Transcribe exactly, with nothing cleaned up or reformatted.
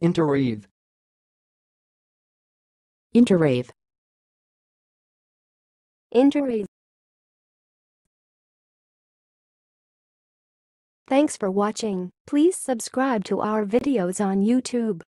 interwreathe, interwreathe, interwreathe. Thanks for watching. Please subscribe to our videos on YouTube.